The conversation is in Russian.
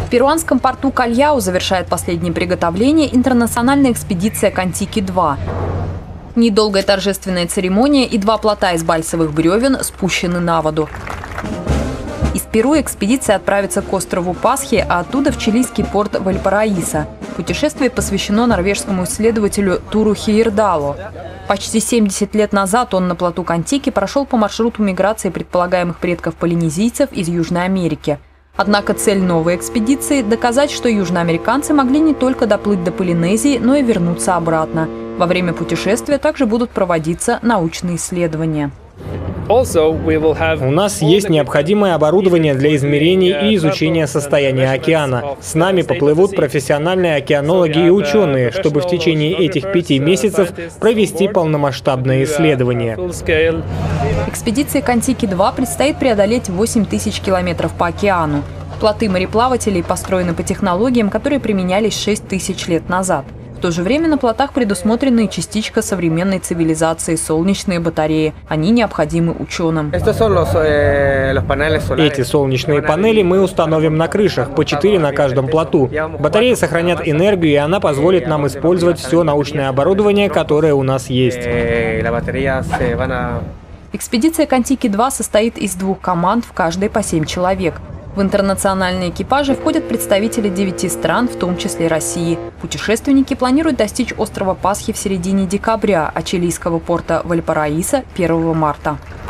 В перуанском порту Кальяу завершает последние приготовления интернациональная экспедиция Контики-2. Недолгая торжественная церемония и 2 плота из бальсовых бревен спущены на воду. Из Перу экспедиция отправится к острову Пасхи, а оттуда в чилийский порт Вальпараисо. Путешествие посвящено норвежскому исследователю Туру Хейердалу. Почти 70 лет назад он на плоту Контики прошел по маршруту миграции предполагаемых предков полинезийцев из Южной Америки. Однако цель новой экспедиции – доказать, что южноамериканцы могли не только доплыть до Полинезии, но и вернуться обратно. Во время путешествия также будут проводиться научные исследования. У нас есть необходимое оборудование для измерений и изучения состояния океана. С нами поплывут профессиональные океанологи и ученые, чтобы в течение этих 5 месяцев провести полномасштабное исследование. Экспедиции Контики-2 предстоит преодолеть 8000 километров по океану. Плоты мореплавателей построены по технологиям, которые применялись 6000 лет назад. В то же время на плотах предусмотрена и частичка современной цивилизации – солнечные батареи. Они необходимы ученым. Эти солнечные панели мы установим на крышах, по 4 на каждом плоту. Батареи сохранят энергию, и она позволит нам использовать все научное оборудование, которое у нас есть. Экспедиция Контики-2 состоит из 2 команд, в каждой по 7 человек. В интернациональные экипажи входят представители 9 стран, в том числе России. Путешественники планируют достичь острова Пасхи в середине декабря, а чилийского порта Вальпараисо – 1 марта.